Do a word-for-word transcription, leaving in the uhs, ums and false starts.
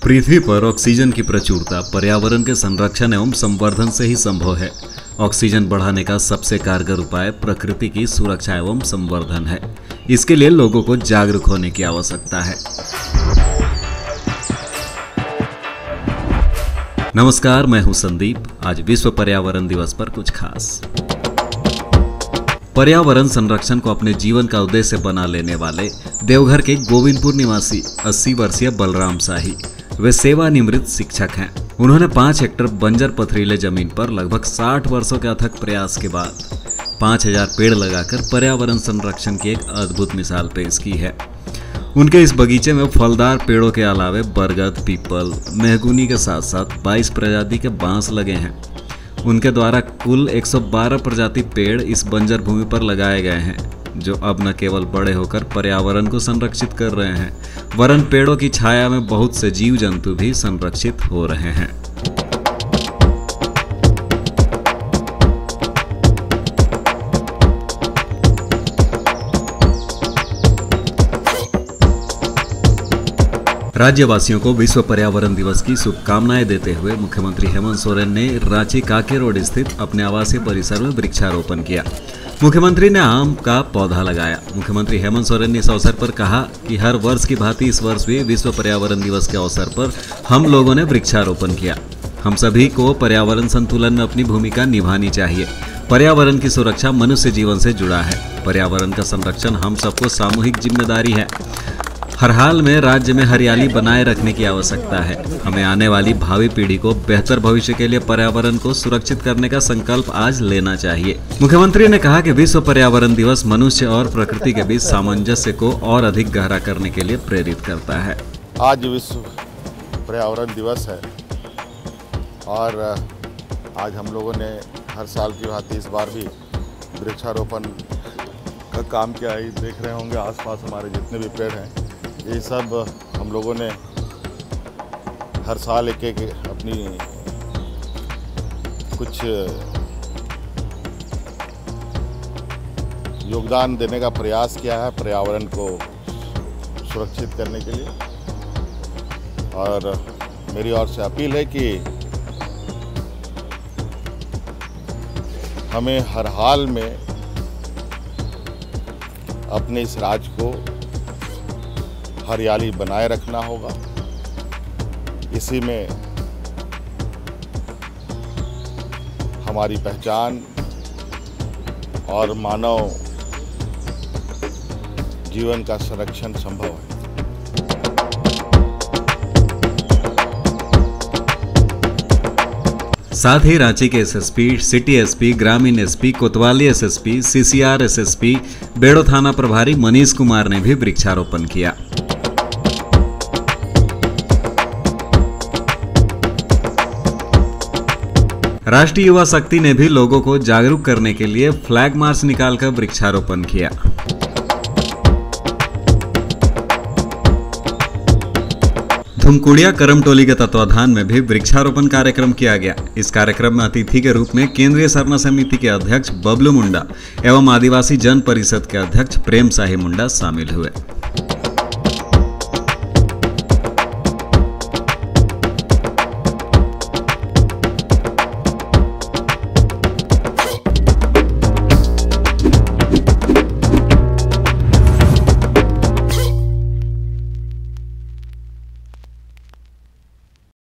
पृथ्वी पर ऑक्सीजन की प्रचुरता पर्यावरण के संरक्षण एवं संवर्धन से ही संभव है। ऑक्सीजन बढ़ाने का सबसे कारगर उपाय प्रकृति की सुरक्षा एवं संवर्धन है। इसके लिए लोगों को जागरूक होने की आवश्यकता है। नमस्कार, मैं हूं संदीप। आज विश्व पर्यावरण दिवस पर कुछ खास। पर्यावरण संरक्षण को अपने जीवन का उद्देश्य बना लेने वाले देवघर के गोविंदपुर निवासी अस्सी वर्षीय बलराम शाही वे सेवानिवृत्त शिक्षक हैं। उन्होंने पाँच हेक्टेयर बंजर पथरीले जमीन पर लगभग साठ वर्षों के अथक प्रयास के बाद पाँच हजार पेड़ लगाकर पर्यावरण संरक्षण की एक अद्भुत मिसाल पेश की है। उनके इस बगीचे में फलदार पेड़ों के अलावे बरगद, पीपल, मेहगुनी के साथ साथ बाईस प्रजाति के बांस लगे हैं। उनके द्वारा कुल एक सौ बारह प्रजाति पेड़ इस बंजर भूमि पर लगाए गए हैं, जो अब न केवल बड़े होकर पर्यावरण को संरक्षित कर रहे हैं, वरन पेड़ों की छाया में बहुत से जीव जंतु भी संरक्षित हो रहे हैं। राज्यवासियों को विश्व पर्यावरण दिवस की शुभकामनाएं देते हुए मुख्यमंत्री हेमंत सोरेन ने रांची काके रोड स्थित अपने आवासीय परिसर में वृक्षारोपण किया। मुख्यमंत्री ने आम का पौधा लगाया। मुख्यमंत्री हेमंत सोरेन ने इस अवसर पर कहा कि हर वर्ष की भांति इस वर्ष भी विश्व पर्यावरण दिवस के अवसर पर हम लोगों ने वृक्षारोपण किया। हम सभी को पर्यावरण संतुलन में अपनी भूमिका निभानी चाहिए। पर्यावरण की सुरक्षा मनुष्य जीवन से जुड़ा है। पर्यावरण का संरक्षण हम सबको सामूहिक जिम्मेदारी है। हर हाल में राज्य में हरियाली बनाए रखने की आवश्यकता है। हमें आने वाली भावी पीढ़ी को बेहतर भविष्य के लिए पर्यावरण को सुरक्षित करने का संकल्प आज लेना चाहिए। मुख्यमंत्री ने कहा कि विश्व पर्यावरण दिवस मनुष्य और प्रकृति के बीच सामंजस्य को और अधिक गहरा करने के लिए प्रेरित करता है। आज विश्व पर्यावरण दिवस है और आज हम लोगों ने हर साल की भांति इस बार भी वृक्षारोपण का काम किया है। देख रहे होंगे आसपास हमारे जितने भी पेड़ हैं, ये सब हम लोगों ने हर साल एक एक अपनी कुछ योगदान देने का प्रयास किया है पर्यावरण को सुरक्षित करने के लिए। और मेरी ओर से अपील है कि हमें हर हाल में अपने इस राज्य को हरियाली बनाए रखना होगा। इसी में हमारी पहचान और मानव जीवन का संरक्षण संभव है। साथ ही रांची के एसएसपी, सिटी एसपी, ग्रामीण एसपी, कोतवाली एसएसपी, सीसीआर एसएसपी, बेड़ो थाना प्रभारी मनीष कुमार ने भी वृक्षारोपण किया। राष्ट्रीय युवा शक्ति ने भी लोगों को जागरूक करने के लिए फ्लैग मार्च निकालकर वृक्षारोपण किया। धुमकुड़िया करमटोली के तत्वाधान में भी वृक्षारोपण कार्यक्रम किया गया। इस कार्यक्रम में अतिथि के रूप में केंद्रीय सरना समिति के अध्यक्ष बबलू मुंडा एवं आदिवासी जन परिषद के अध्यक्ष प्रेम शाही मुंडा शामिल हुए।